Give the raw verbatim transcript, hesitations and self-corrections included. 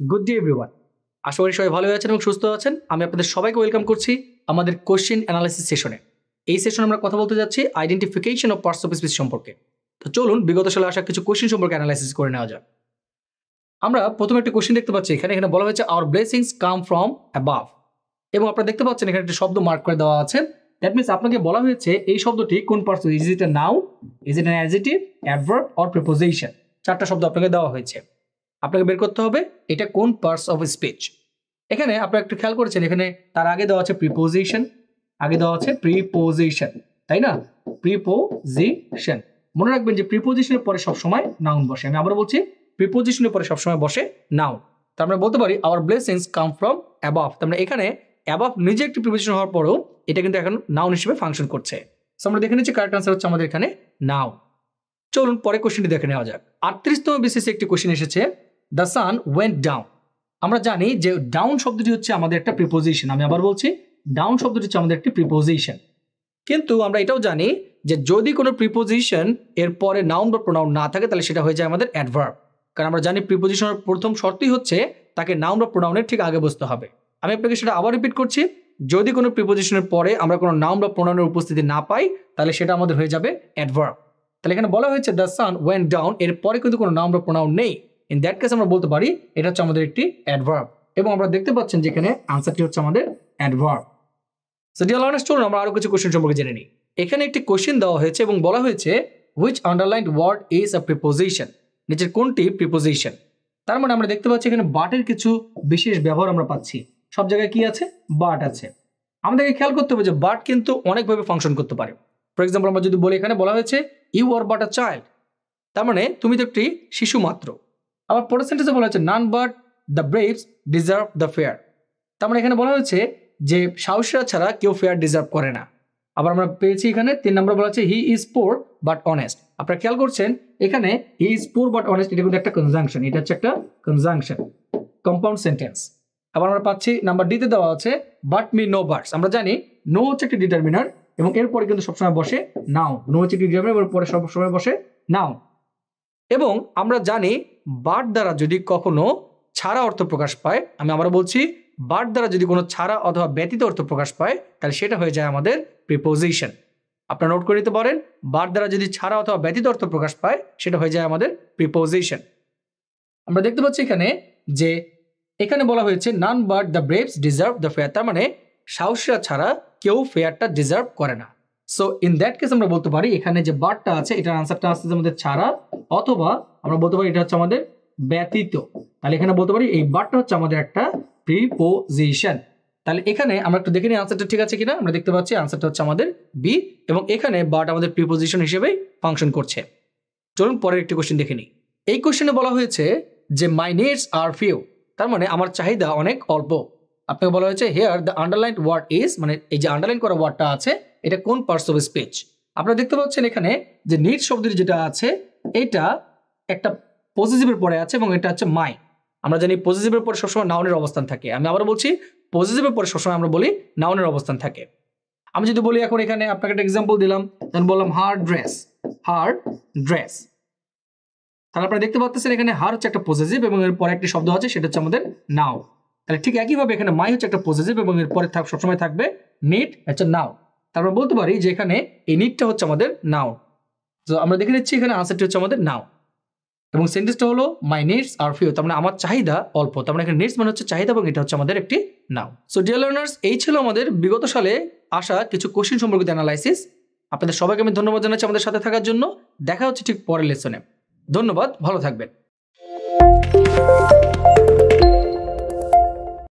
Good day everyone. আশা করি সবাই ভালো আছেন এবং সুস্থ আছেন। আমি আপনাদের সবাইকে ওয়েলকাম করছি আমাদের কোশ্চেন অ্যানালাইসিস সেশনে। এই সেশনে আমরা কথা বলতে যাচ্ছি identification of parts of speech সম্পর্কে। তো চলুন বিগত সালে আসা কিছু কোশ্চেন সম্পর্কে অ্যানালাইসিস করে নেওয়া যাক। আমরা প্রথমে একটা কোশ্চেন দেখতে পাচ্ছি, এখানে এখানে বলা হয়েছে our blessings come from above, এবং আপনারা দেখতে পাচ্ছেন এখানে একটা শব্দ মার্ক করে দেওয়া আছে। দ্যাট মিনস আপনাকে বলা হয়েছে এই শব্দটি কোন parts, is it a noun, is it an adjective, adverb or preposition. চারটা শব্দ আপনাকে দেওয়া হয়েছে, আপনাকে বের করতে হবে এটা কোন পার্টস অফ স্পিচ। এখানে আপনারা একটু খেয়াল করেছেন, এখানে তার আগে দেওয়া আছে প্রিপোজিশন, আগে দেওয়া আছে প্রিপোজিশন, তাই না? প্রিপোজিশন, মনে রাখবেন যে প্রিপোজিশনের পরে সবসময় নাউন বসে। আমি আবার বলছি, প্রিপোজিশনের পরে সবসময় বসে নাউন। তো আমরা বলতে পারি our blessings come from above. তার মানে এখানে অ্যাবাভ নিজে একটি প্রিপোজিশন হওয়ার পরেও এটা কিন্তু এখন নাউন হিসেবে ফাংশন করছে। সো আমরা দেখে নিচ্ছি কারেক্ট আনসার হচ্ছে আমাদের এখানে নাউন। চলুন পরে কোশ্চেনটি দেখে নেওয়া যাক। আটত্রিশতম বিসিএস একটি কোশ্চেন এসেছে, দ্য সান ওয়েন্ট ডাউন। আমরা জানি যে ডাউন শব্দটি হচ্ছে আমাদের একটা প্রিপোজিশন। আমি আবার বলছি, ডাউন শব্দটি হচ্ছে আমাদের একটি প্রিপোজিশন। কিন্তু আমরা এটাও জানি যে যদি কোনো প্রিপোজিশন এর পরে নাউন বা প্রোনাউন না থাকে তাহলে সেটা হয়ে যায় আমাদের অ্যাডভার্ব। কারণ আমরা জানি প্রিপোজিশনের প্রথম শর্তই হচ্ছে তাকে নাউন বা প্রোনাউনের ঠিক আগে বসতে হবে। আমি আপনাকে সেটা আবার রিপিট করছি, যদি কোনো প্রিপোজিশনের পরে আমরা কোনো নাউন বা প্রোনাউনের উপস্থিতি না পাই তাহলে সেটা আমাদের হয়ে যাবে অ্যাডভার্ব। তাহলে এখানে বলা হয়েছে দ্য সান ওয়েন্ট ডাউন, এর পরে কিন্তু কোনো নাউন বা প্রোনাউন নেই। ইন দ্যাট কেস আমরা বলতে পারি এটা হচ্ছে আমাদের একটি অ্যাডভার্ব, এবং আমরা দেখতে পাচ্ছেন যে এখানে আনসারটি হচ্ছে আমাদের অ্যাডভার্ব। সো ডিয়ার লার্নার্স, চলুন আমরা আরো কিছু কোশ্চেন সম্পর্কে জেনে নিই। এখানে একটি কোশ্চেন দেওয়া হয়েছে এবং বলা হয়েছে which underlined word is a preposition. নিচের কোনটি প্রিপোজিশন? তার মানে আমরা দেখতে পাচ্ছি এখানে বাটের কিছু বিশেষ ব্যবহার আমরা পাচ্ছি। সব জায়গায় কি আছে? বাট আছে। আমাদেরকে খেয়াল করতে হবে যে বাট কিন্তু অনেকভাবে ফাংশন করতে পারে। ফর এক্সাম্পল আমরা যদি বলি, এখানে বলা হয়েছে you are but a child, তার মানে তুমি তো একটি শিশু মাত্র। আবার পরের সেন্টেন্সে বলা হয়েছে none but the braves deserve the fair, তার মানে এখানে বলা হয়েছে যে সাহসীরা ছাড়া কেউ ফেয়ার ডিজার্ভ করে না। আবার আমরা পেয়েছি এখানে তিন নম্বর বলা হচ্ছে he is poor but honest. আপনারা খেয়াল করছেন এখানে he is poor but honest, এটা কিন্তু একটা কনজাংশন, এটা হচ্ছে একটা কনজাংশন, কম্পাউন্ড সেন্টেন্স। আবার আমরা পাচ্ছি নাম্বার ডিতে দেওয়া আছে বাট মি নো বার্ডস। আমরা জানি নো হচ্ছে একটি ডিটারমিনার এবং এরপরে কিন্তু সবসময় বসে নাউন। নো হচ্ছে একটি ডিটারমিনার এবং পরে সবসময় বসে নাউন। এবং আমরা জানি বাট দ্বারা যদি কখনো ছাড়া অর্থ প্রকাশ পায়, আমি আবার বলছি বাট দ্বারা যদি কোনো ছাড়া অথবা ব্যতীত অর্থ প্রকাশ পায় তাহলে সেটা হয়ে যায় আমাদের প্রিপোজিশন। আপনারা নোট করে নিতে পারেন, বাট দ্বারা যদি ছাড়া অথবা ব্যতীত অর্থ প্রকাশ পায় সেটা হয়ে যায় আমাদের প্রিপোজিশন। আমরা দেখতে পাচ্ছি এখানে যে এখানে বলা হয়েছে none but the braves deserve the fair, তার মানে সাহসীরা ছাড়া কেউ ফেয়ারটা ডিজার্ভ করে না। সো ইন দ্যাট কেস আমরা বলতে পারি এখানে যে বাটটা আছে এটার আনসারটা আসছে আমাদের ছাড়া, অথবা আমরা বলতে পারি এটা হচ্ছে আমাদের ব্যতীত। তাহলে এখানে বলতে পারি এই বাটটা হচ্ছে আমাদের একটা প্রিপোজিশন। তাহলে এখানে আমরা একটু দেখে নিই আনসারটা ঠিক আছে কিনা। আমরা দেখতে পাচ্ছি আনসারটা হচ্ছে আমাদের বি, এবং এখানে বাট আমাদের প্রিপোজিশন হিসেবেই ফাংশন করছে। চলুন পরের একটি কোশ্চেন দেখে নিই। এই কোশ্চেনে বলা হয়েছে যে মাই নিডস আর ফিউ, তার মানে আমার চাহিদা অনেক অল্প। আপনাকে বলা হয়েছে here the underlined word is, মানে এই যে আন্ডারলাইন করা ওয়ার্ডটা আছে এটা কোন পার্টস অফ স্পিচ। আপনারা দেখতে পাচ্ছেন এখানে যে নিড শব্দটি যেটা আছে এটা একটা পজিটিভের পরে আছে এবং এটা হচ্ছে মাই। আমরা জানি পজিটিভের পরে সবসময় নাউনের অবস্থান থাকে। আমি আবার বলছি পজিটিভের পরে সবসময় আমরা বলি নাউনের অবস্থান থাকে। আমি যদি বলি এখন এখানে আপনাকে একটা এক্সাম্পল দিলাম, দেন বললাম হার ড্রেস, হার ড্রেস, তাহলে আপনারা দেখতে পাচ্ছেন এখানে হার হচ্ছে একটা পজিটিভ এবং এর পরে একটি শব্দ আছে সেটা হচ্ছে আমাদের নাউন। তাহলে ঠিক একইভাবে এখানে মাই হচ্ছে একটা পজিটিভ এবং এর পরে সবসময় থাকবে নিড, হচ্ছে নাউন। তারপর বলতে পারি যে এখানে এই নিডটা হচ্ছে আমাদের নাউন। তো আমরা দেখে নিচ্ছি এখানে আনসারটি হচ্ছে আমাদের নাউন, এবং সেন্টেন্সটা হলো মাই নিডস আর ফিউ, তার মানে আমার চাহিদা অল্প। তার মানে এখানে নিডস মানে হচ্ছে চাহিদা এবং এটা হচ্ছে আমাদের একটি নাউন। সো ডিয়ার লার্নার্স, এই ছিল আমাদের বিগত সালে আসা কিছু কোশ্চেন সম্পর্কিত অ্যানালাইসিস। আপনাদের সবাইকে আমি ধন্যবাদ জানাচ্ছি আমাদের সাথে থাকার জন্য। দেখা হচ্ছে ঠিক পরের লেসনে। ধন্যবাদ, ভালো থাকবেন।